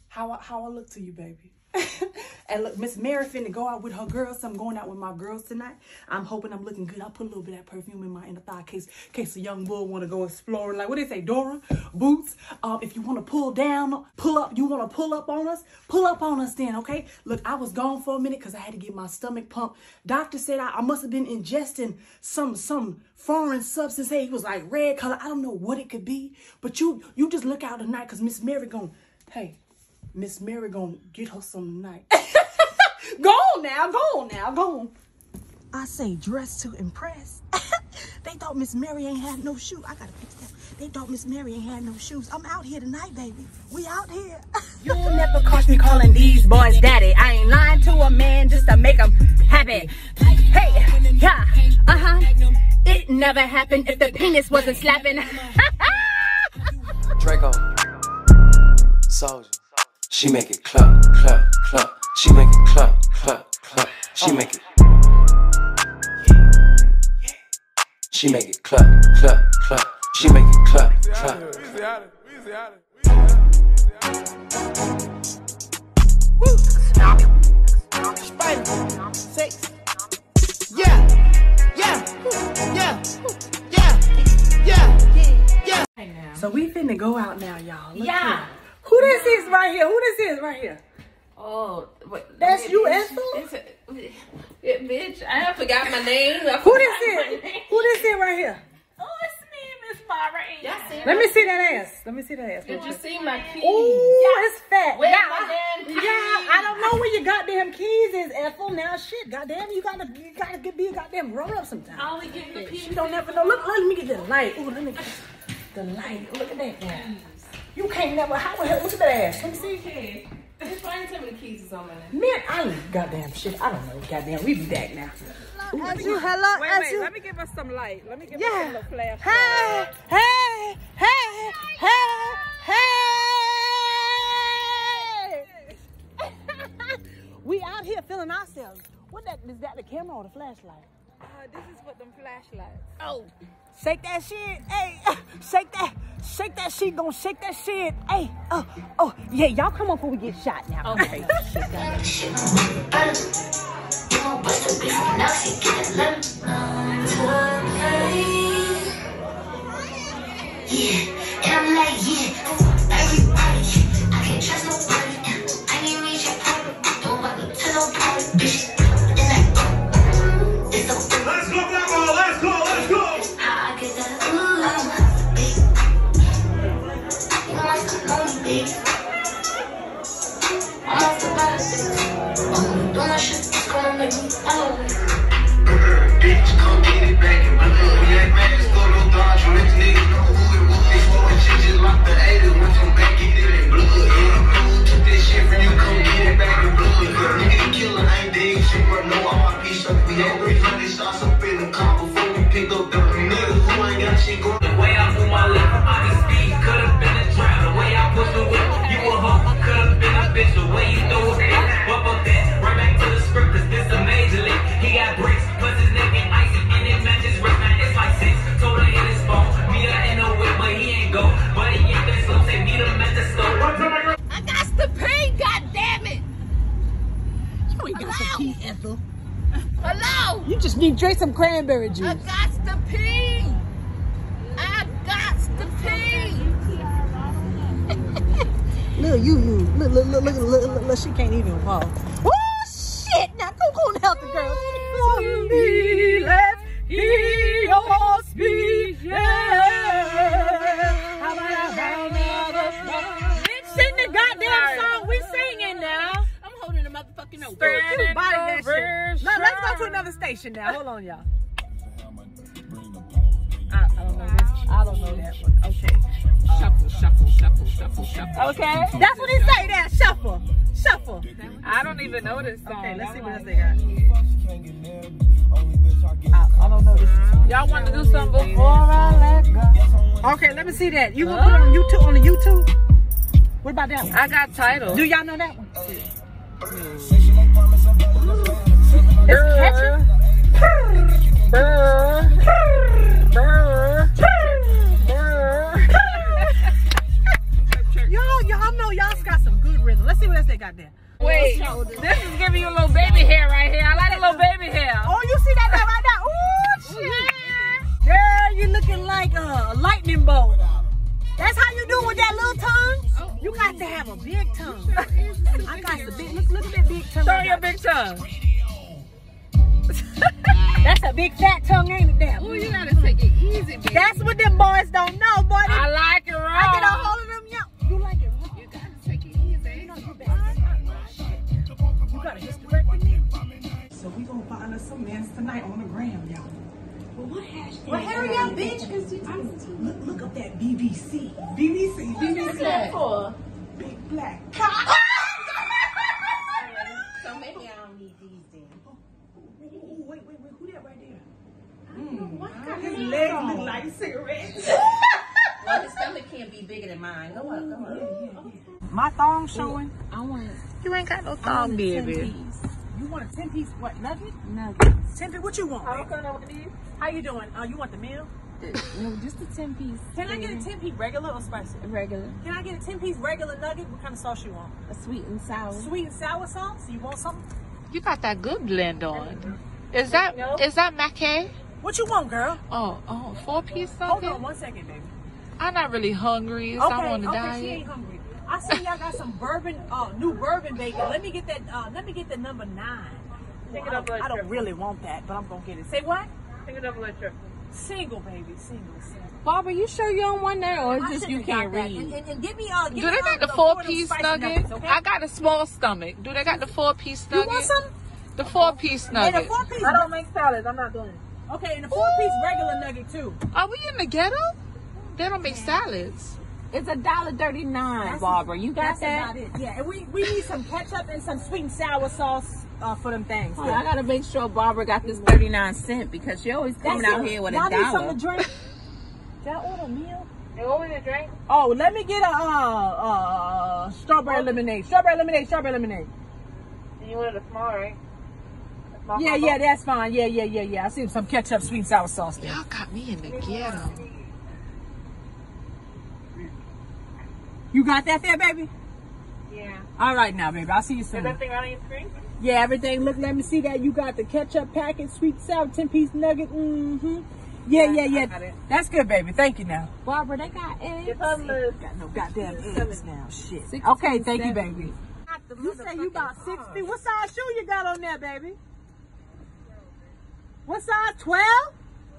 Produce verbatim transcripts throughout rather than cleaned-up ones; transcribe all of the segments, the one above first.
How I, how I look to you, baby? And look, Miss Mary finna go out with her girls. So I'm going out with my girls tonight. I'm hoping I'm looking good. I put a little bit of that perfume in my inner thigh in case, in case a young bull want to go exploring. Like, what do they say, Dora? Boots. Um, if you want to pull down, pull up, you want to pull up on us, pull up on us then, okay? Look, I was gone for a minute because I had to get my stomach pumped. Doctor said I, I must have been ingesting some some foreign substance. Hey, it was like red color. I don't know what it could be. But you, you just look out tonight because Miss Mary gonna, hey, Miss Mary gonna get her some tonight. Go on now, go on now, go on. I say dress to impress. They thought Miss Mary ain't had no shoes. I gotta fix that. They thought Miss Mary ain't had no shoes. I'm out here tonight, baby. We out here. You'll never catch me calling these boys daddy. I ain't lying to a man just to make them happy. Hey, yeah, uh-huh. It never happened if the penis wasn't slapping. Draco, Soldier. She make it clap, clap, clap. She make it clap, clap, clap. She make it. She make it clap, clap, clap. She make it clap, clap. Woo! Spider, six. Yeah, yeah, yeah, yeah, yeah, yeah. So we finna go out now, y'all. Yeah. Here. Who this is right here? Who this is right here? Oh, wait, That's bitch, you, Ethel? It's a, yeah, bitch, I forgot my name. Who this is? Who this is right here? Oh, it's me, Miss Mara. Y'all see Let me see that ass. Let me see that ass. Did you see my keys? Ooh, yeah. it's fat. Where's yeah, my damn keys? Yeah, I don't know where your goddamn keys is, Ethel. Now, shit, goddamn, you gotta, you gotta get be a goddamn grown up sometime. I only get the keys. You don't never know. Look, let me get the light. Ooh, let me get the light. Look at that. Yeah. You can't never. How the hell? Look at that ass. Let me see. Okay. Explain to me the keys is on my name. Man, I ain't goddamn shit. I don't know. Goddamn, we be back now. As you, hello, wait, as wait, you. let me give us some light. Let me give Yeah. us some little flash. Hey, hey, hey, hey, hey. We out here feeling ourselves. What that is that the camera or the flashlight? Uh, this is what them flashlights. Oh, shake that shit. Hey, shake that, shake that shit. Gonna shake that shit. Hey, oh, oh, yeah, y'all come on before we get shot now. Okay. Yeah, and I'm like, yeah, everybody, I can't trust nobody. I ain't reach your pocket, don't want me to nobody, bitch. Let's go, Blackball, let's go, let's go. How I get that, ooh, baby. You must have known me, baby. I'm off the bus. Oh, do my shit, it's gonna make me, oh. Bitch, come get it back and blood. Yeah, man, let's go to Dodge. Rich niggas know who it was. They swore shit just like the eighties. Went from back, get it in blood. Yeah, you know who took that shit from you. Come get it back in blood. Yeah, nigga, the killer ain't dead. Shit, bro, no R I P. So we had three hundred shots up in the car before we picked up the niggas who ain't got shit going. The way I move my lip, I be speed. Could have been a trap. The way I push the whip, you a hoe. Could have been a bitch. The way you throw it, what about that? Right back to the script, cause this a major league. He got bricks, plus his neck and icy, and it matches wrist, man, it's like six. Told her hit his phone, meet her in the whip, but he ain't go. But he ain't that slow, say meet him at the store. I got to pee, goddammit. You ain't got some pee, Ethel. Hello? You just need to drink some cranberry I juice. got to pee. I got to pee. Look, you, you, look, look, look, look, look, look, look, she can't even walk. Oh, shit! Now go, go and help the girl. Me, let's hear your speech. Bitch, sing the goddamn song we singing now. I'm holding the motherfucking note. You body that shit. Now, let's go to another station now. Hold on, y'all. I, I don't know this. I don't know that one. Okay. Shuffle, shuffle, shuffle, shuffle, shuffle. Okay. That's what he say there. Shuffle. Shuffle. I don't even know this song. Okay, let's see what else they got. I, I don't know this. Y'all want to do something before I let go. Okay, let me see that. You gonna put it on YouTube? On the YouTube? What about that one? I got titles. Do y'all know that one? It's catchy. Brr, brr, brr. Y'all, y'all know y'all got some good rhythm. else they got there? Wait, this is giving you a little baby hair right here. I like a little baby hair. Oh, you see that there right now? Ooh, shit. Girl, you looking like a lightning bolt. That's how you do with that little tongue? You got to have a big tongue. I got the big, look, look at that big tongue. Show your big tongue. That's a big fat tongue, ain't it, there? Oh, you gotta take it easy, baby. That's what them boys don't know, boy. They, I like it raw. I get a hold of them, yo. You like it raw? You gotta take it easy. No, you better. You gotta hysterectomy me. So we gonna find us some men tonight on the gram, y'all. Well, what hashtag? Well, hurry up, bitch, because you Look, look up that B B C. B B C. B B C. for? Big black. So maybe I don't need these then. Ooh, wait, wait, wait. Who that right there? What kind His of legs look like cigarettes. Well, his stomach can't be bigger than mine. Go up, go up. My thong showing. I want You ain't got no thong, baby. You want a ten piece what nugget? nugget. ten piece. What you want? I'm babe? coming over to you. How you doing? Uh, you want the meal? No, just a ten piece. Can I get a ten piece regular or spicy? Regular. Can I get a ten piece regular nugget? What kind of sauce you want? A sweet and sour. Sweet and sour sauce? You want something? You got that good blend on. Is that is that maquet? What you want, girl? Oh, oh, four piece Hold nugget? on one second, baby. I'm not really hungry. So Okay, I'm on a okay, diet. she ain't hungry. I see y'all got some bourbon, uh, new bourbon bacon. Let me get that. Uh, let me get the number nine. Pick Well, it up I, like I don't triple. really want that, but I'm gonna get it. Say what? Pick it up a little. Single, baby, single, single. Barbara, you sure you don't want that, or it's I just you should've can't got that. read? And, and, and give me, uh, give Do me they uh, got the the four four of them piece spicy nugget? nuggets, okay? I got a small stomach. Do they got the four piece You nugget? want some? The four piece And the nugget. four piece. I don't make salads. I'm not doing it. Okay, and the four piece regular nugget too. Are we in the ghetto? They don't make salads. It's a dollar thirty nine, Barbara. You got That's that? about it. Yeah, and we, we need some ketchup and some sweet and sour sauce uh, for them things. Oh, I gotta make sure Barbara got this thirty nine cent because she always coming That's out it. here with a Y'all need dollar. something to drink? Did I order a meal? They over the drink. Oh, let me get a uh, uh, strawberry lemonade. Strawberry lemonade. Strawberry lemonade. And you wanted a small, right? A small Yeah, combo? yeah, that's fine. Yeah, yeah, yeah, yeah. I see some ketchup, sweet and sour sauce there. Y'all got me in the ghetto. You got that there, baby? Yeah. All right now, baby. I'll see you Is soon. everything right on your screen? Yeah, everything. Look, let me see that. You got the ketchup packet, sweet and sour, ten piece nugget. Mm-hmm. Yeah, yeah, yeah. I got it. That's good, baby. Thank you now. Barbara, they got eggs. It's on the Got no goddamn eggs now. Shit. Sixteen, Okay, thank you, seventy. baby. You say you about six feet. What size shoe you got on there, baby? What size? twelve?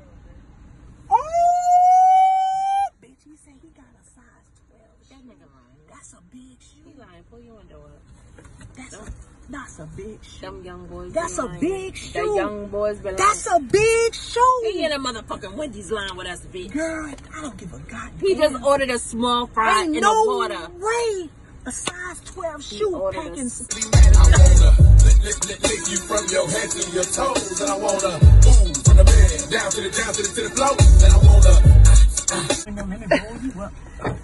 Oh! Bitch, he said he got a size twelve. That nigga lying. That's a big shoe. He lying. Pull your window up. That's a, that's a big shoe. Them young boys. That's be a lying. big The shoe. young boys be lying. That's a big shoe. He in a motherfucking Wendy's line with us, bitch. Girl, I don't give a goddamn. He just ordered a small fry Ain't in no a quarter. way. A size twelve shoe ordered packing. a- Lick, lick, lick you from your head to your toes, and I wanna ooh from the bed down to the down to the to the floor, and I wanna. In a minute, roll you up.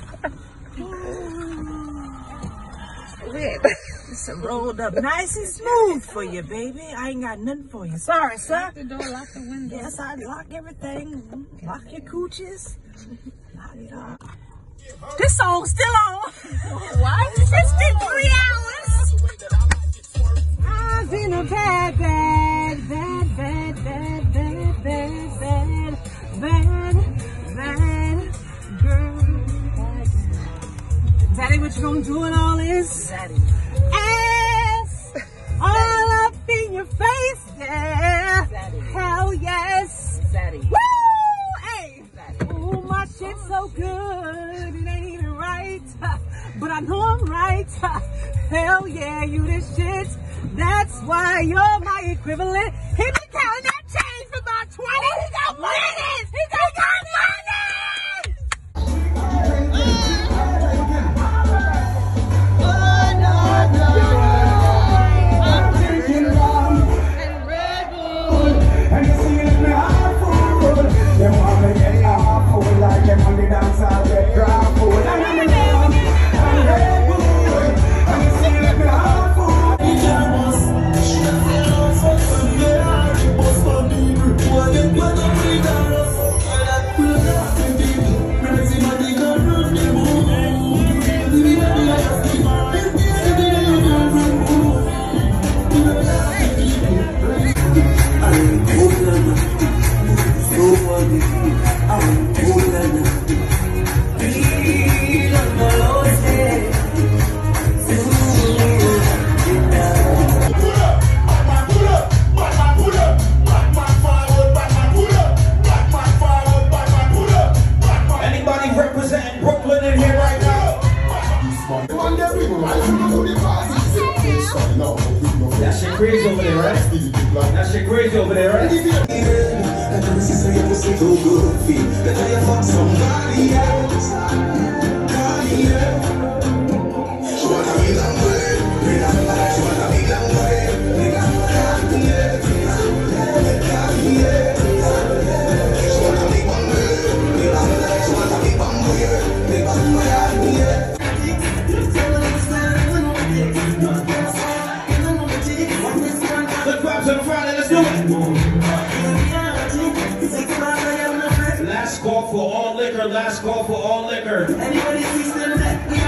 It's rolled up nice and smooth for you, baby. I ain't got nothing for you. Sorry, sir. Lock the door, lock the window. Yes, I lock everything. Lock your cooches. Lock it up. This song's still on. What? It's been three hours. I've been a bad, bad, bad, bad, bad, bad, bad, bad, bad, bad girl. Daddy, what you gonna do in all this? Daddy. Ass all up in your face, yeah. Daddy. Hell yes. Daddy. Woo! Hey. Ooh, my shit's so good, it ain't even right. But I know I'm right. Hell yeah, you this shit. That's why you're my equivalent. He been counting that change for about twenty. He got money. He got What That shit crazy over there, right? That shit crazy over there, right? Last call for all liquor, last call for all liquor. Anybody see